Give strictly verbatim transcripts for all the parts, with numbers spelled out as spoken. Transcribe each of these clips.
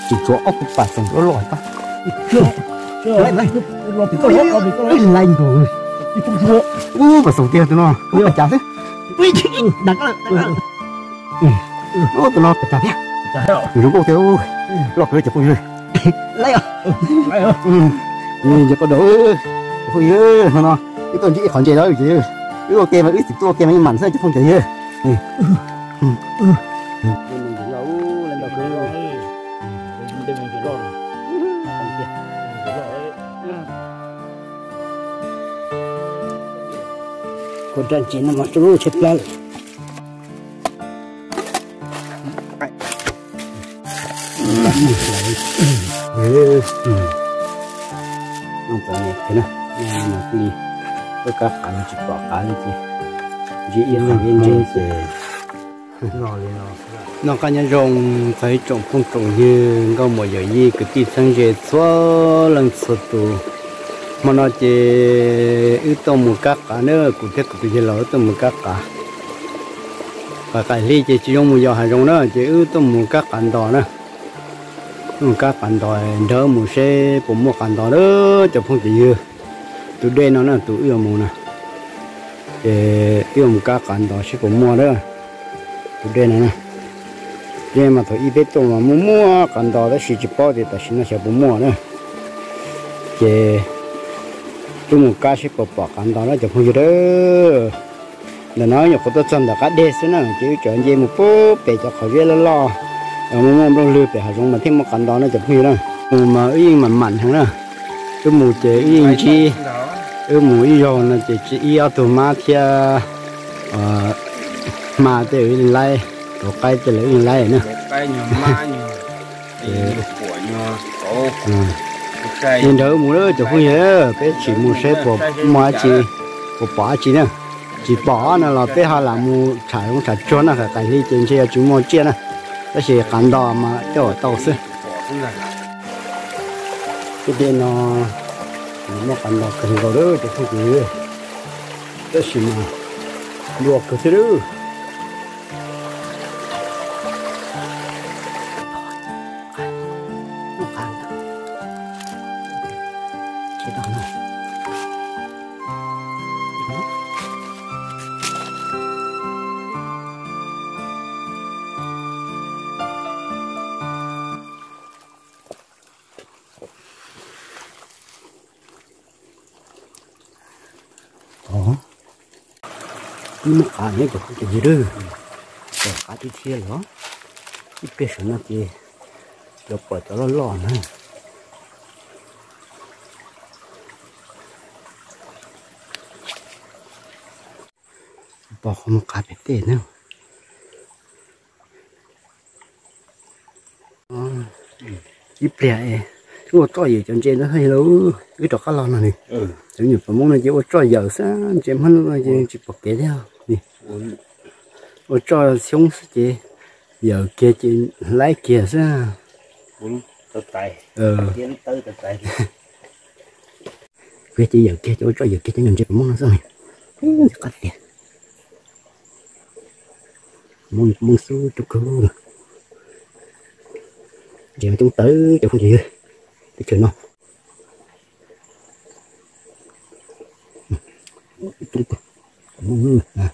chỉ chỗ ốc bà sống nó lòi ta chưa chưa lại này thì có lót thì có lót lành rồi thì không chưa u bà sống tiền tụi nó nhiều chả thế ui đặt nó ô tụi nó phải chả thế chả hiểu chúng cô thiếu lọt rồi chả vui rồi lấy à lấy à nhìn cho có đỡ vui ơi mà nó cái tuần chị còn chơi đó chứ cái ok mà ít thì tôi ok mà mặn sao chứ không chơi gì mình lâu lên đầu cơ con trang trí nó mà chú chết lại không có nhẹ thế nào nhà mà đi tôi các cái chỉ bỏ cái gì chỉ yên là yên trên sẽ nó cái nhân rồng phải trồng không trồng như có một giờ gì cái tí sang về xóa lần xóa tù mà nó chỉ ưu tông một các cả nữa cũng thế cũng chỉ là ưu tông một các cả và cái ly chỉ chỉ dùng một giờ hai rồng nữa chỉ ưu tông một các cành đỏ nữa một các cành đỏ đỡ một xe cũng một cành đỏ nữa cho không chỉ dư tụi đây nó là tụi yêu mù nè để yêu một các cành đỏ sẽ cũng mua đó tụi đây này nè đây mà thôi ít biết tôi mà mua mua cành đỏ đó chỉ bao thì ta xin nó sẽ cũng mua nữa để tôi một cá sẽ bỏ bỏ cành đỏ nó cho không dư đó là nói nhiều tôi chân là cá đê xí nữa chứ chọn gì một phố để cho khỏi biết lo lo ở mua mua đông lừa để hà giống mà thêm một cành đỏ nó chụp huy đó mà yên mà mặn hơn nữa cái mù chế yên chi cái mù yên rồi là chỉ chỉ yên từ má thia mà để yên lại đồ cây cho lấy yên lại nữa cây nhiều má nhiều của nhiều cổ nhìn đỡ mù đó chụp huy hết cái chỉ mù xếp bỏ má chi bỏ bỏ chi nữa chỉ bỏ nó là bé họ làm mù chạy không chạy trốn là cái gì trên xe chúng mua chia nè cái gì cắn đỏ mà cho tàu xe cái bên nó nó cắn đỏ cần vào đó thì không gì cái gì mà luộc cái thứ đó nó cắn cái đó này nó cá này cũng cái gì đó, rồi cá tí thiệt đó, cái bể sữa nó kia, rồi bỏ cho nó lò nữa, bỏ không cá bể tê nữa, cái bể chúng tôi cho gì trên trên nó hay lâu, cái trò cá lò này, giống như phần mông này chỉ có cho dầu sáng, chém hơn là chỉ bỏ kế theo. Ôi cho xuống chị giờ kia chị lấy kia ra bốn tờ tay ờ tiến tới tờ tay kia chị giờ kia cho cho giờ kia cho nhận chị muốn nó rồi cắt tiền muốn muốn số chục cơ rồi giờ chúng tới cho không gì để chơi nó chúng muốn à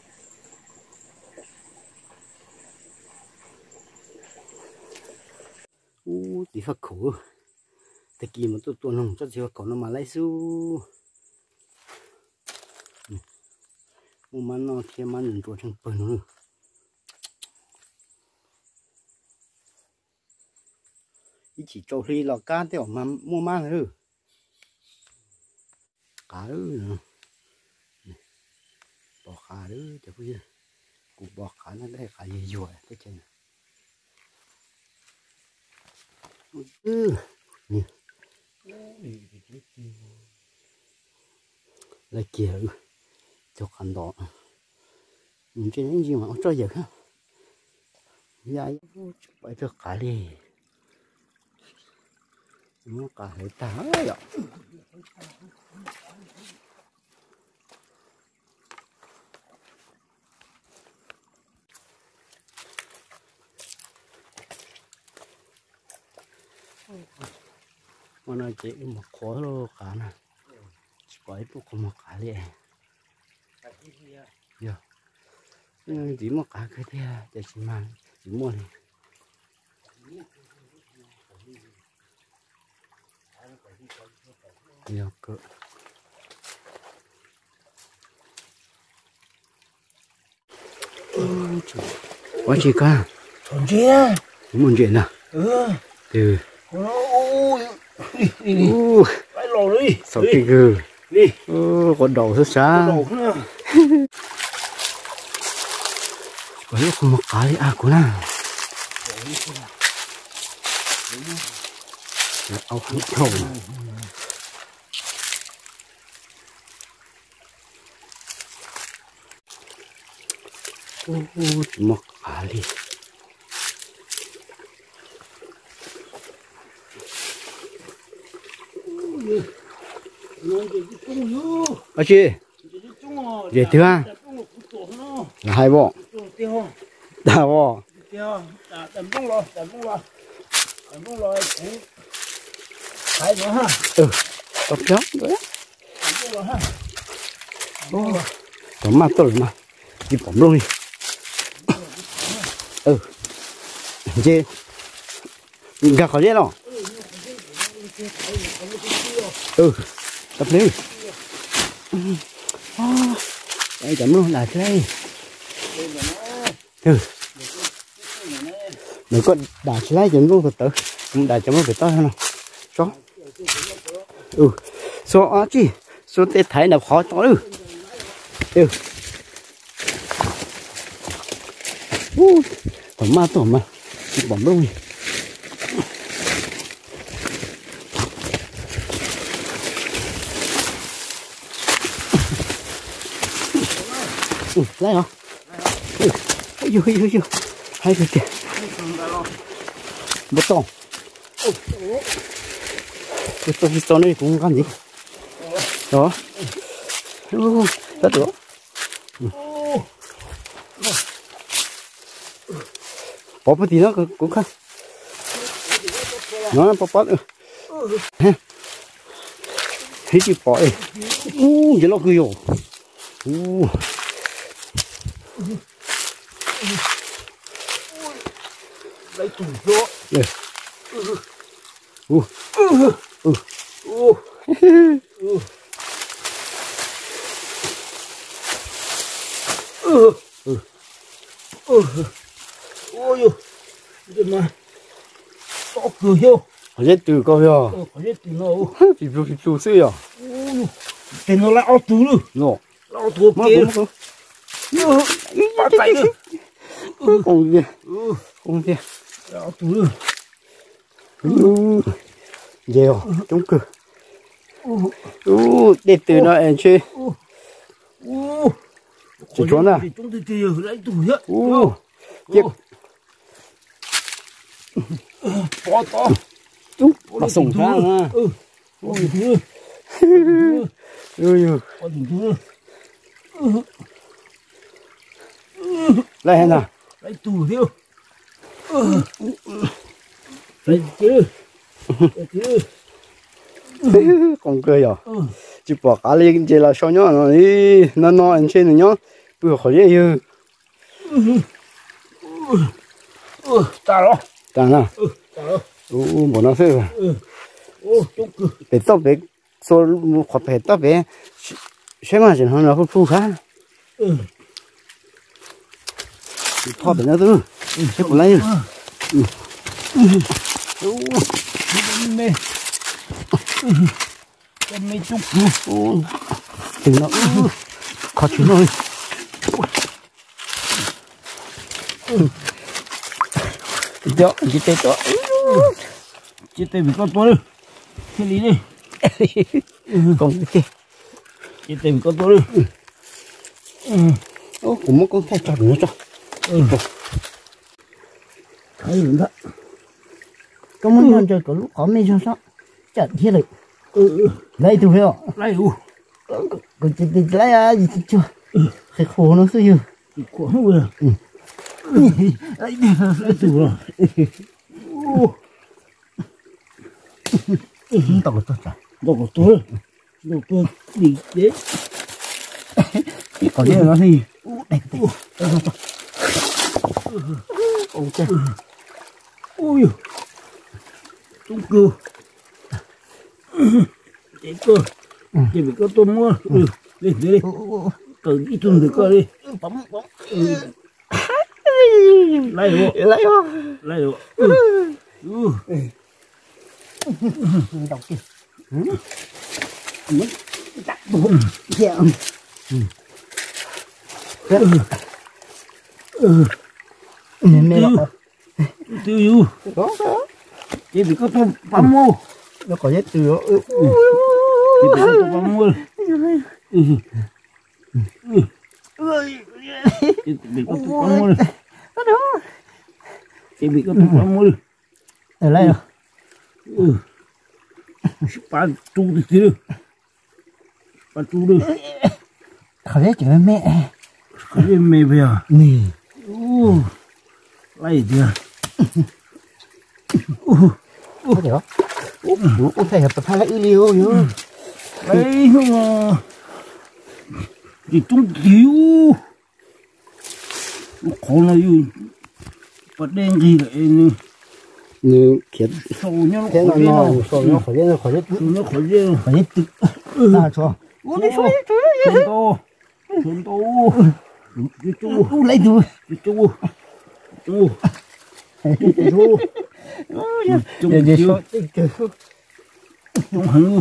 u tí phát khổ tại kỳ mà tôi tuần không cho gì phát khổ nó mà lấy su mua mà nó thêm mà nhìn tuần trong bờ nữa ý chỉ trâu đi là cá theo mà mua má nữa cá nữa bỏ cá nữa cho bây giờ cũng bỏ cá nó đây cá gì rồi cái chân ừ lại kia cho khăn đỏ nhìn trên những gì mà nó cho giờ ha dài phải cho cả đi nó cả hệ tá rồi mà nó chỉ một khó lo cả nè chỉ có ít một một cả liền giờ chỉ một cả cái thế để chỉ mang chỉ mua này nhiều cỡ quá chị ca còn gì á muốn chuyện nào ừ từ ôi u phải lò đi sao cái gừ đi ô con đầu rất xa đầu nữa có lúc không một cái đi à của nào áo không thầu ô một cái đi à chị về thứ à là hai bộ đào bộ ừ tốt lắm đấy có mà tôi mà đi bấm luôn đi ừ chị gặp khó dễ nào ừ tập đi đây chấm luôn là thế này ừ nếu có đá slide chấm luôn từ từ đá chấm luôn từ to hơn nào cho ừ số á chị số tết thấy là khó to được ừ u tầm ma tầm ma bấm luôn ừ lấy hả ừ ôi dồi ôi dồi hai cái kìa bớt to bớt to bớt to này cũng làm gì đó ừ rất được bỏ một tí nữa cũng không nó bỏ bỏ ừ thấy chị bỏ đi u vậy nó cứ vô u lấy tủ chỗ u u u u u u ôi yo cái mà to cửa yo ở đây từ coi rồi ở đây từ nó bị bị bị chủ sư à cái nó lại ao tủ luôn nó ao tủ kia bắt tay nữa không gì không gì ao tủ luôn dèo chống cửa u để từ nó em chơi chỉ trốn à chúng tôi chơi lấy tủ hết u chiếc to to chú mà sùng sang à ừ ôi thứ ui ôi thứ lại hen nào lấy tủ theo lấy chứ chứ còn cười rồi chỉ bỏ cá lên chỉ là sao nhá nó đi nó nó anh trên này nhá bữa khỏi dễ như ừ ta đó ta nào ừ ta đó u bỏ nó xưa ừ ô chung cử để tóc để số khó phải tóc để xem mà chỉ hơn là không phu khá ừ thọ để nó thứ sẽ còn lấy ừ mê con mê chung từ nó khó chịu rồi đó chỉ tay đó chỉ tay bị con to đi thế lý đi không cái chỉ tay bị con to đi ô cũng muốn con thay chọn nữa cho thấy rồi đó có muốn ăn chơi có lúc có mấy cho sao chặt thế này ừ lấy từ đâu lấy u còn chỉ chỉ lấy à gì chưa cái khổ nó xưa của nó vừa lấy đi lấy từ rồi tao tao tao đâu có tôi đâu tôi đi đấy còn cái nó gì đây đây ôi trời ôi trung cư cái cơ chỉ bị có tôm mua đi đi đi từ đi tuần được cơ đi bấm bấm lấy được lấy vô lấy được đọc kìa muốn đặt bụng dẹo nên nên là tiêu du đó đó chỉ bị có tôm bám mua nó có nhất từ đó chỉ bị có tôm bám mua chỉ bị có tôm bám mua chỉ bị có tôm bám mua ở đây rồi ừ ba chú đi chứ ba chú đi khỏi đấy chỉ mẹ cái gì mẹ về à nè u lấy chưa có thể không ủa ủa thầy tập hai lại liều nhớ lấy mà thì chúng thiếu khó là yêu bắt đen gì vậy như khiến sầu nhau thế là nó sầu nó khỏi đấy khỏi đấy nó khỏi dễ khỏi đấy tự ta cho ủa đi xuống xuống to xuống to chú chú lấy chú chú chú chú chú để để cho chú hăng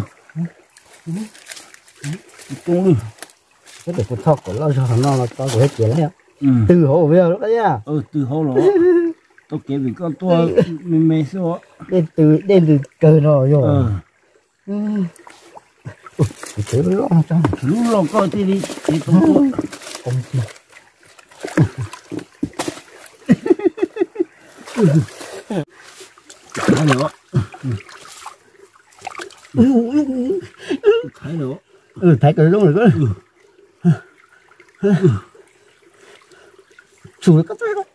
chú đi cái để cột thóc của nó cho nó nó to của hết chuyện đấy ừ từ hồ về đó nhá ừ từ hồ đó tôi kể về con tua mình mê số đến từ đến từ cờ rồi rồi ừ thế nó cho lúc lo coi thì đi thì tôi tua không chi thấy nữa thấy nữa ừ thấy cái đúng rồi cơ chủ nó có tay không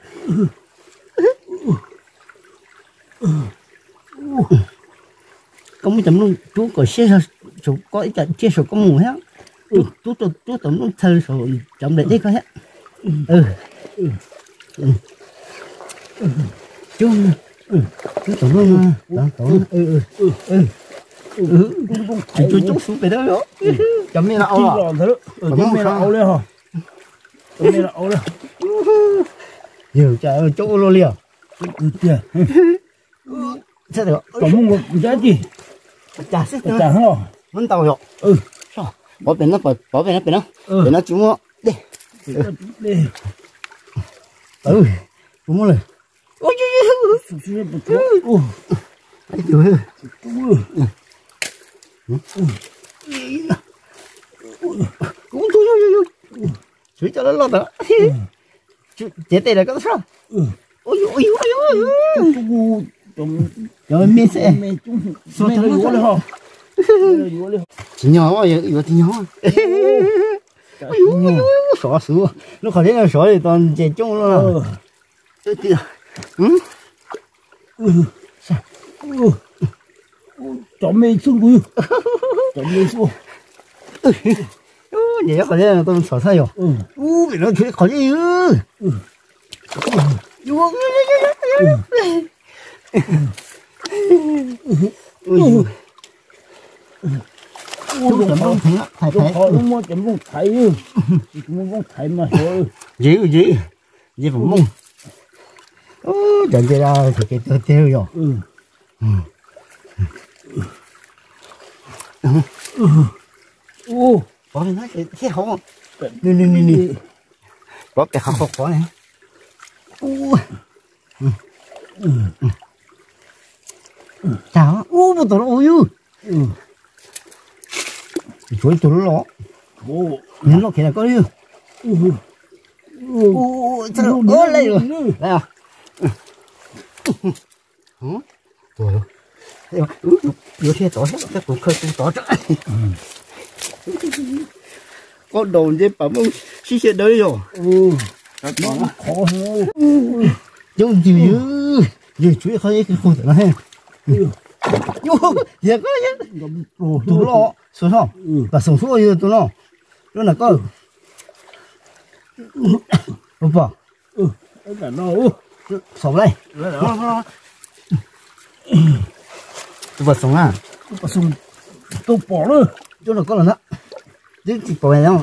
có mấy tấm luôn chú có xe sao chú có ít cái chia sổ có mù hết chú chú chú chú tấm luôn thơ sổ chấm để đấy có hết ừ chú chú tấm luôn đó tấm ừ ừ ừ ừ chú chú xuống về đó đó chấm như là Chỉ ao là thế đó chấm này là ao đấy hả chấm này là ao đấy nhiều trời chỗ lô liều ừ kìa sẽ được chấm một giá gì chả sẽ chả hả vẫn tàu rồi ừ sao bỏ bên nó bỏ bên nó bên nó ừ bên nó chú mua đi đi ừ chú muaเลยôi sụp xuống một chỗ ừ ấy trời ừ ôi trời chú cho nó lọt đó chú chết đây là có sao ôi ôi ôi ôi chú chấm rồi mình sẽ mẹ chú mẹ nó vô đấy hả chỉ nhỏ mà giờ thì nhỏ ôi ôi ôi xóa xúa nó khỏi đến là xóa thì toàn chạy chung luôn rồi ừ ừ ừ sao ừ chấm mẹ xuống vui chấm mẹ xuống 오, 얘가 그냥 또 서서요. 응. 오, 이런 게 거기. 응. 이거. 오, 오, 좀 thấy thấy thấy. họ nó mua chấm bông thái chứ, chấm bông thái mà thôi. dữ dữ, dữ phải mông. Ô, chẳng chơi ra thì cái tôi tiêu rồi. Ừ. Ừ. Ô, bỏ lên nói thế không? Nè nè nè nè. Bỏ cái khóc khóc bỏ này. Ô. Ừ. Chào, ô, một tổ ôi. Ừ. Chuối chuối nó. Ô, nhìn nó kia là có đi. Ừ. Ô, sao nó lấy rồi. Đây à. Hả? Trời ơi. Vô xe tỏ hết cái cuộc khơi cũng tỏ trời. Con đồn với bà mông xí xe đấy rồi. Ừ. Nó khó hơn. Giống gì dữ. Dữ chuối khó cái khôn nó hay. 哟，也个也， 哦， 都了，说啥？ 嗯， 把手说也都了，有哪个？不不， 嗯，来了哦， 少来， 来了啊， 这不送啊？ 把送都饱了， 就那个了呢，这这不一样。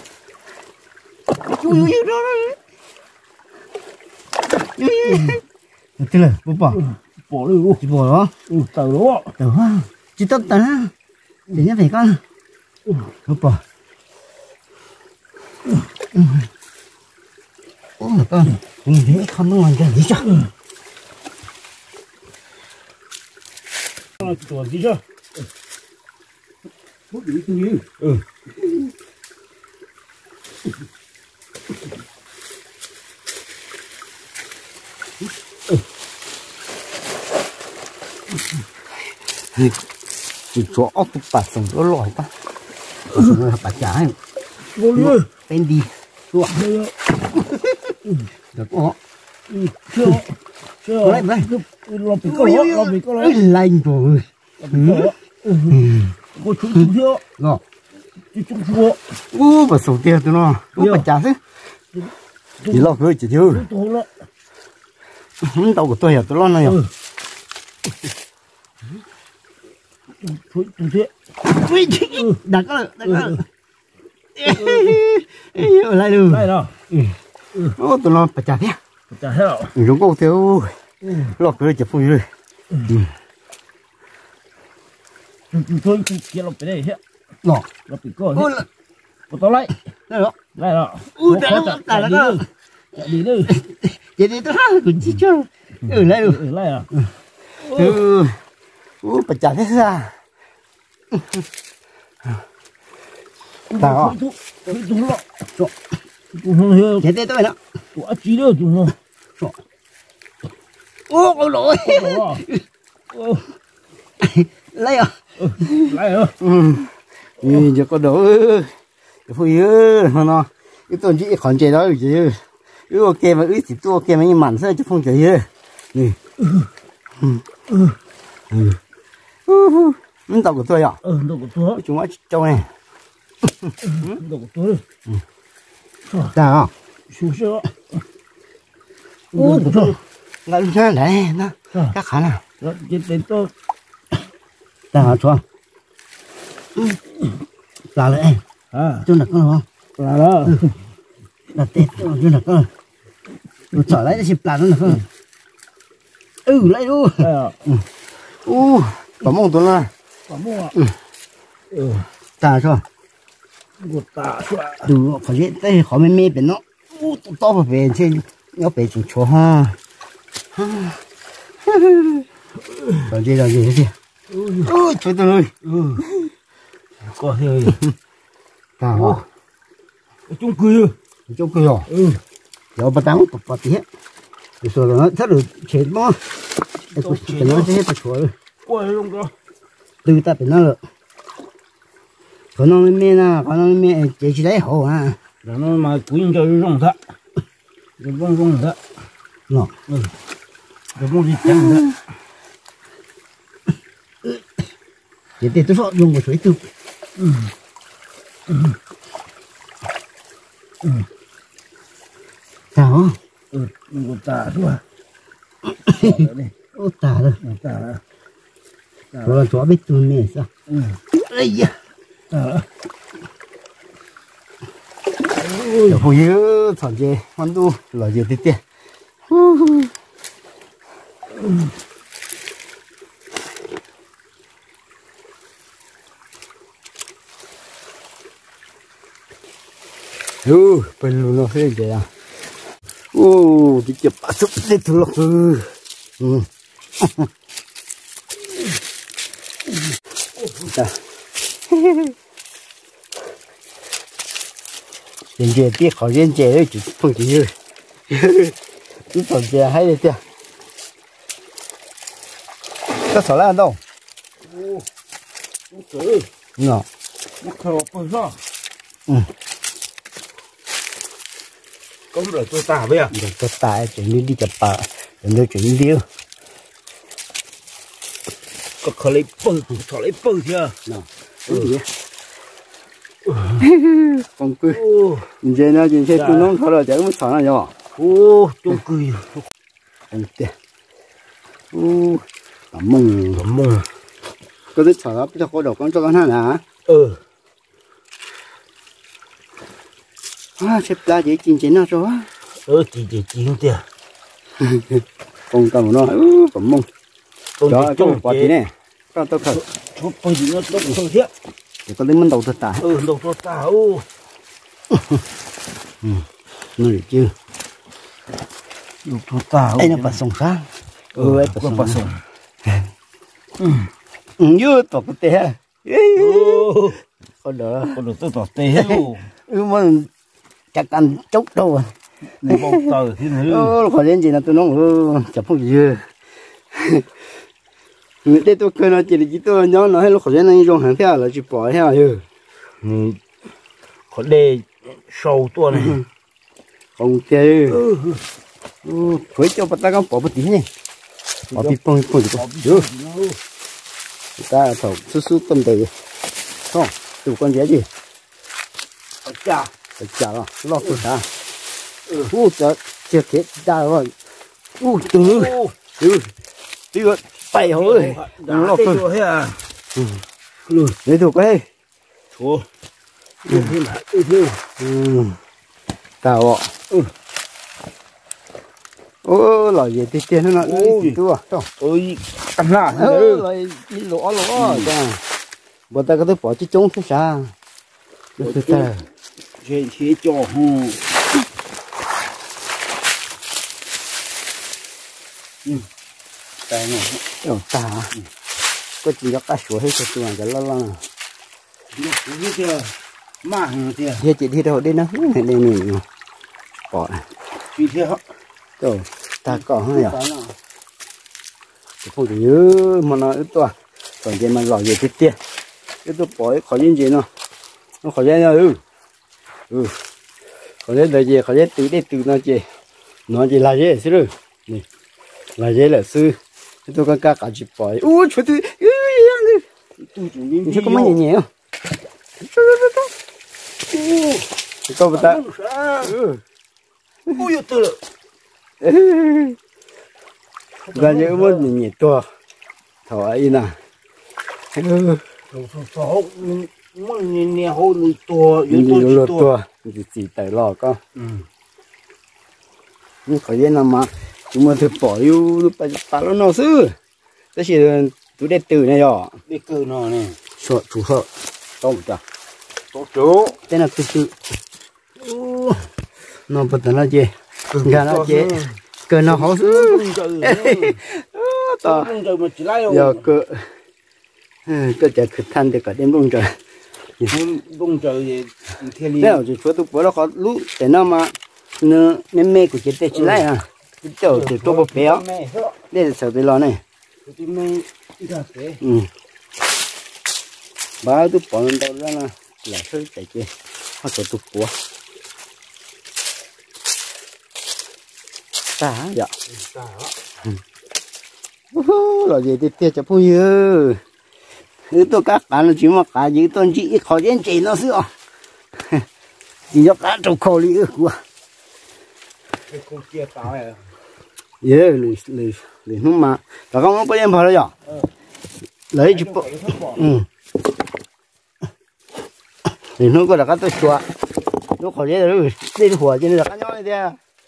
哟哟哟哟哟！对了，不不， 饱了哦， 这不了， 嗯，到了， 有啊，这都等啊，人家别干，不不，嗯，哦，那个，你别看那玩意儿，你下， 啊，坐地下，我有声音， 嗯。chỉ cho ốc tụt bát sống nó lòi ta, sống nó bát chả, vô đi, bên đi, luôn, được không? chưa, chưa, lại lại, lo bị câu đó, lo bị câu đó, lạnh rồi, có chút chút chưa, ngọ, chút chút chưa, u bát sống tiền tụi nó, u bát chả thế, chỉ lo cái chỉ thiếu, không đâu có tôi hiểu tụi nó này. Thôi, thôi thế. Ui, đặt cái, đặt cái. Lại luôn. Lại rồi. Ô, tụi nó phải trả thế. Trả thế nào? Chúng cô theo. Lọc cái chụp phun rồi. Thôi, kia lọc cái này hết. Lọ. Lọc cái cơ hết. Có tao lại. Lại rồi. Lại rồi. Ui, trả nó, trả nó. Trả đi đi. Vậy đi tôi hát, cũng chỉ cho. Ừ, lại rồi. Ừ, lại rồi. Ừ. Ui, phải trả thế ra. Tao Thôi, thôi, thôi lọ. Chọ. Thôi, vậy đây tôi đó. quả chí đâu chúng nó. Chọ. Ô, ôi lỗi. Ô. Lại rồi. Lại rồi. Ừ. Nhìn cho có đổ. Cái phu ơi, nó cái tuần chỉ còn chơi đó chứ. Ừ, ok mà ừ chỉ tu ok mà như mặn sao chứ không chơi gì. Nè. Ừ. Ừ. Ừ. Nó tao của tôi à? Ừ, đâu có tôi. Chúng nó trâu này. Đâu có tôi. Tao à? Xuống xe. Ô, của tôi. Là lúc nào đấy, nó. Các khả nào. Rồi, trên tên tôi. Tao hả cho. Là lại. À. Chú nạc con không? Là đó. Là tết, chú nạc con. Nó trở lại để xịp là nó nạc con. Ừ, lại luôn. Ô, bà mong tôi là. Bà mong ạ. Ừ. Ta cho. Một tạ xoa. Từ khỏi dễ tới khỏi mê mê bên nó. Ô, to to vào về trên. Nó về chúng chó ha. Rồi đây là gì thế kìa? Ôi, trời ơi. Ừ. Có thế. Ta hả? Chung cư. Chung cư à? Ừ. Rồi bà tao bật bật tí hết. Rồi rồi nó thật được chết mà. Cái nó sẽ hết bật chuối rồi. Ôi không có. Từ ta phải nó rồi. Có nó mê nè, có nó mê chế chỉ lấy hổ à. Rồi nó mà quyên cho rong thật. Rồi rong rong thật. Nó. Ừ. Rồi rong gì chẳng thật. Để để tôi sợ dùng một suối từ. Ừ. Ừ. Ừ. Sao? Ừ, một tạ thôi. Ô tả rồi. Tạ. Rồi là chó biết tôi mê sao? Ừ. Ây da. Tạ. Ôi. Phụ nữ thằng gì, hắn tu là gì thế kia. Ừ, bên luôn nó thế vậy à? Ô, đi chụp bắt súp đi thử lọc ừ. Ừ. Ta. Hiện giờ tiếc khỏi hiện giờ đấy chỉ không chỉ như. Cứ còn giờ hay đấy chưa? Có sợ là đâu? Ô. Không sợ. Nó. Nó khờ bao giờ? Ừ. Có rồi tôi tả bây à? Rồi tôi tả chuyện đi đi chụp bờ, rồi tôi chuyện đi. có khó lấy bự khó lấy bự chưa nào cái gì con cười giờ nó chỉ chơi tụi nó khó rồi chẳng mới thằng nào nhở ô tôi cười anh tiền ô cảm mừng cảm mừng có đứa thằng đó bây giờ có đầu con cho con hả hả ừ à xếp ra dễ chín chín nó rồi ừ chỉ chỉ chín tiền con cầm nó cảm mừng đó cái quả tí này con tao khởi chụp bây giờ nó động không thiết thì có đến mình đầu thật tả ừ đầu to tao ô nó được chưa đầu to tao đây là bà sông sang ừ ấy bà bà sông ừ như tổ cái tè con đó con được tôi tỏ tê hết luôn ừ mà chắc ăn chốc đâu à này bao tờ thế này ừ khỏi lên gì là tôi nói ừ chả phong gì người ta tôi cười nó chỉ là chỉ tôi nhớ nó hay lúc khỏi lên này dùng hàng theo là chỉ bỏ theo chứ có đề sâu tua này không chơi ừ phải cho bắt ta có bỏ một tí này bỏ bị bông bông gì đó ta thầu chút chút tâm đầy không tụi con dễ gì chả chả lo lo tụi ta u chả chưa kết ra rồi u từ từ từ bảy hồi đừng lo cơ ừ để thuộc cái chúa ừ ừ tao ạ ô lời gì thì tiền nó gì tua không ôi cắn là ừ lời đi lỗ lỗ cha bọn ta có thể bỏ chiếc trống thế sao được ta chế chế cho hả ừ tay này đâu ta có chỉ có cá sấu hết cho tôi cái lo lo như thế mà thế thế chị đi đâu đi nó này đây mình bỏ như thế hả đâu ta có hơi à không thể nhớ mà nó ít to còn cái mà lò gì tiếp tiền cái tôi bỏ khỏi những gì nó nó khỏi ra ừ ừ khỏi ra đời gì khỏi ra tự đi tự nó gì nó chỉ là gì chứ này là gì là sư cái tôi có cả cả chỉ bỏ u chúa tôi ừ tôi chủ đi chứ có mấy nhẹ nhẹ không có một ta ừ ui tôi là là những món nhẹ nhẹ to thọ ấy nè ừ Rồi sao mà nè nè hô lùi to, yếu to to, chỉ chỉ tại lò con. Nhưng khỏi yên là mà chúng mà thực bỏ yêu bà bà nó nó sư, thế chỉ tôi để từ này rồi. Để từ nó này. Sợ chủ sợ, tao chả. Tốt chú. Thế là từ từ. Nó bật nó gì? Gà nó gì? Cơ nó hổ sư. Tao mà chỉ lại rồi. Giờ cơ cơ chả khử than được cả đêm luôn trời. Bông trời gì thiên lý. Nếu chỉ cho tôi bỏ nó khó lú để nó mà nó nên mê của chị tê chỉ lại à. Cái chỗ chỉ cho bộ béo. Đây là sợ tôi lo này. Ừ. Ba tôi bỏ lên đâu ra là là hơi chạy kia. Họ cho tôi bỏ. Ta dạ. Rồi gì thì tiệt cho vui ư. Thứ tôi các bạn là chỉ mà cả những tôn chị khó đến chị nó xưa. Chỉ cho cá trâu khô lý ư của. Cái con kia tao này. Dạ, lì lì lì nó mà. Cả con có em vào đây à? Lấy chụp. Ừ. Thì nó có là cá tôi xóa. Nó khó dễ rồi. Đây là火trên là cá nhỏ này thế.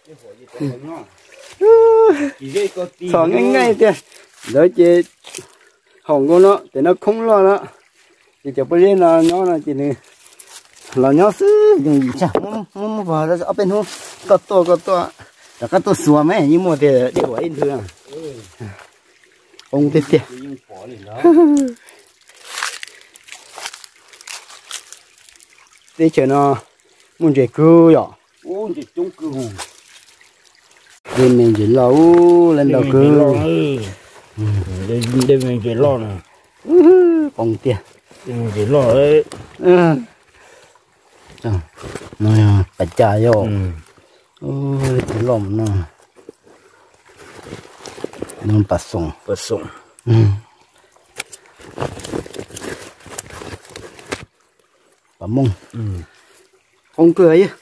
Sò ngay ngay thế. Đấy chứ hồng của nó thì nó không lo đó. Thì chụp lên là nó là chỉ này là nhỏ xứ dùng gì chả muốn muốn vào đó ở bên hông có to có to là cái to xùa mấy nhưng mà thì để của anh thường ông tiếp tiếp để chờ nó muốn chơi cưa rồi ô chỉ trúng cưa hồn đêm mình chỉ lâu lên đầu cưa đêm đêm mình chỉ lo nè còn tiền đêm mình chỉ lo đấy nó bạch trà vô ôi cái lồng nó nó bạch sùng bạch sùng bấm mông ừ không cười ấy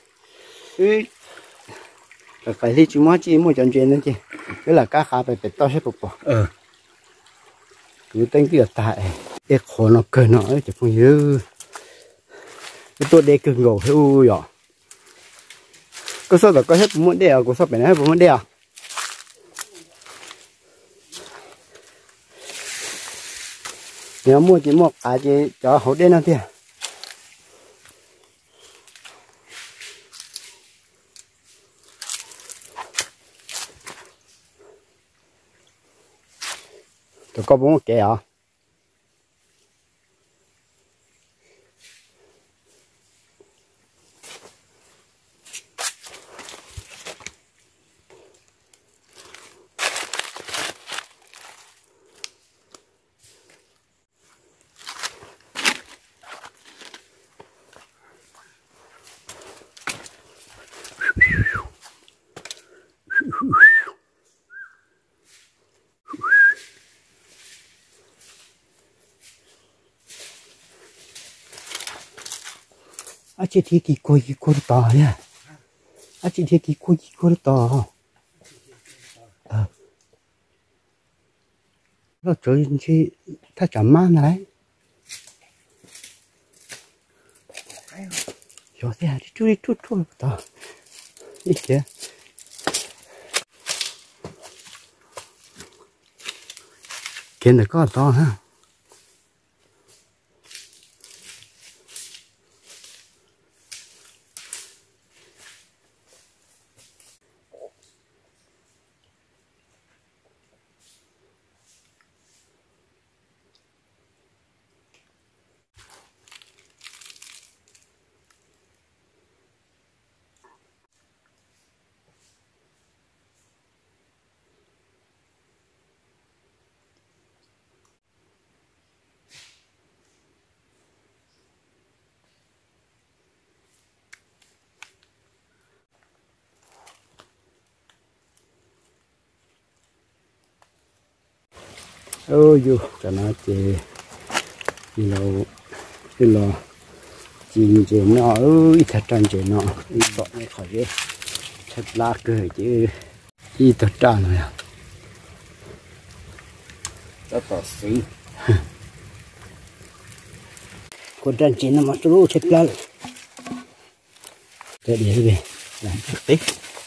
cái cái gì chúng nó chỉ mua chọn chuyện nữa chứ cái là cá khá phải phải to hết bột bò ờ như tên kia tại cái khó nó cười nó ấy chỉ không nhớ cái tôi để cực ngầu hết ui à có sao là có hết muốn đeo có sao phải nói muốn đeo nếu mua chỉ mua cá chỉ cho hậu đen nào tiền tôi có bốn cái à à chị thì cái coi cái coi to nha à chị thì cái coi cái coi to à nó chơi chị ta chậm man này rồi thế đi chui chui chui to đi kìa cái này có to ha ôi dù cho nó chè đi lâu đi lo chìm chè nó ơi thật tròn chè nó đi bỏ này khỏi ghê thật là cười chứ đi thật tròn rồi à rất là xinh con tròn chè nó mà trú thật là để để về làm thực tế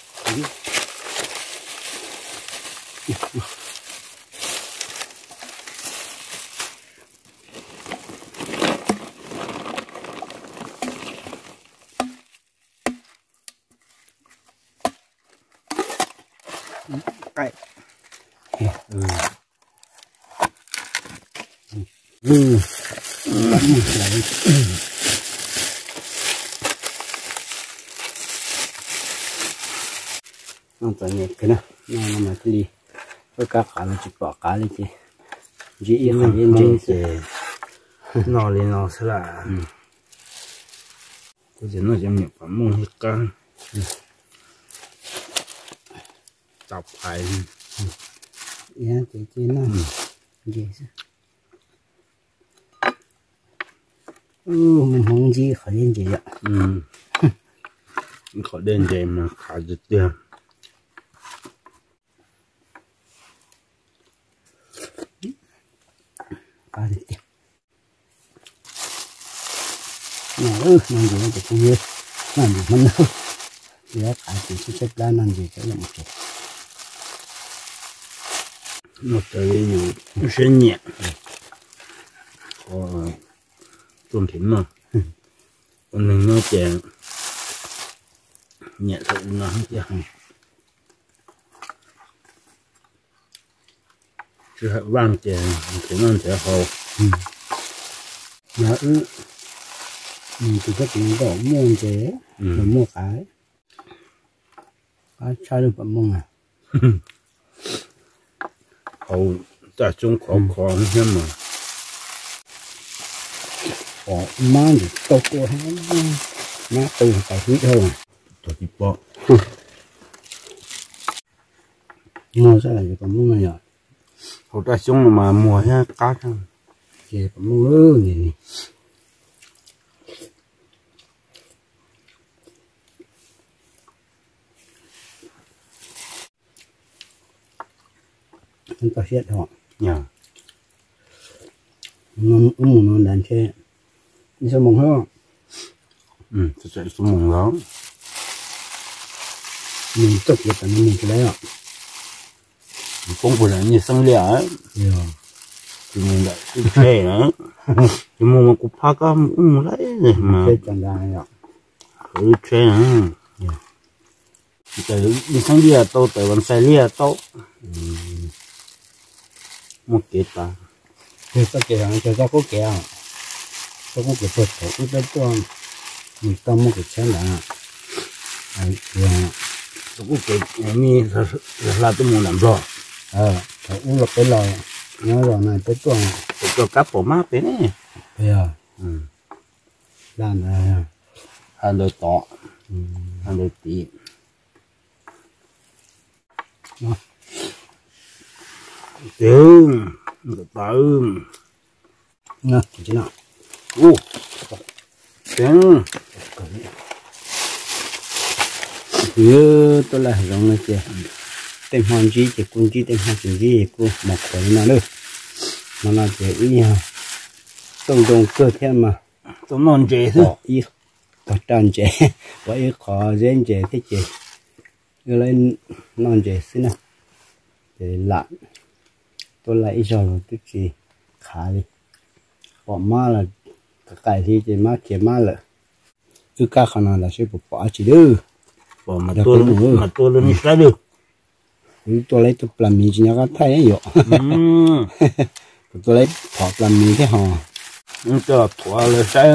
cái ừ ừ lại nó tự nhiên cái này nó nó mà cái gì cái cá cá nó chỉ bỏ cá lên chứ chỉ yên là yên không chứ chè nó lên nó sẽ là có thể nó chẳng nhập vào mông hết căng tập phải yeah chị chị nó gì chứ ừ mình không gì khỏi yên gì ạ ừ khỏi đen dày mà khá được tiền ba đi tiền nhà ơi làm gì nó cũng không biết làm gì mình đâu giá cả thì sẽ xếp ra làm gì cái là một chút nó tới nhiều sẽ nhẹ có tôm thịt mà còn mình nó chè nhẹ thôi nó hết chưa chứ hạt vàng chè thì nó sẽ hồ nhà ư mình chỉ có tiền đổ mua chế rồi mua cái cái sai được bấm mông à hồ ta chung khó khó hết mà họ mang thì tốt quá má từ phải hít hơn tôi đi bỏ mua ra là gì bấm mông này rồi hồ ta chung mà mùa ha cá thôi gì bấm mông ư gì chúng ta xét họ nhà nó nó nó đàn thế đi sao mong hơn ừ sẽ sẽ số mùng đó mình tốt nhất là mình cái đấy ạ cũng phải là như sang lẻ ấy yeah. thì mình lại cái xe nữa thì mùng mà cũng phá cam cũng lấy rồi mà thế chẳng ra ạ cái xe nữa cái đi sang lẻ tao tớiวันsai lẻ tao một cái ta thế sao kể rằng cho ra có kẻ à có có cái thuật của cái đó mình tâm một cái chén là ai yeah. cũng cái mi là là tôi muốn làm rồi ờ phải uống là cái lò nhớ rồi này tới tuần cho cá phổ mát thế này bây giờ ừ làm này ăn đôi tọ ăn đôi tí tiếng được tôm nè chị nào ô tiếng nhớ tôi là giống này chị tên hoàng chi chị quân chi tên hoàng chi gì cô một cái nào nữa mà là chị ý nhau tổng đồng cơ thêm mà tôi non chế thôi ý có tròn chị vậy khó dễ chị thế chị đưa lên non chị xin nào để lặn tôi lại rồi tức gì khá đi bỏ má là cái thì chị má kia má là cứ cả khả năng là sẽ bỏ chỉ đưa bỏ mà tôi mà tôi lên sai được tôi lấy tôi làm gì nhá cái thay ấy vậy tôi lấy họ làm gì thế họ nhưng cho thua là sai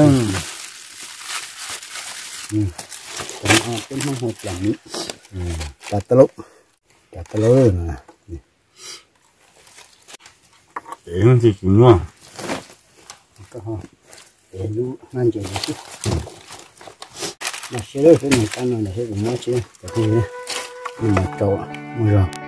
còn họ cũng không học làm gì cả tao lúc cả tao lúc nè tiếng thì chỉ ngon cái họ để lu ngăn chơi chứ mà xe đấy cái này cái này là cái của nó chứ cái gì đấy nhưng mà trâu mua rồi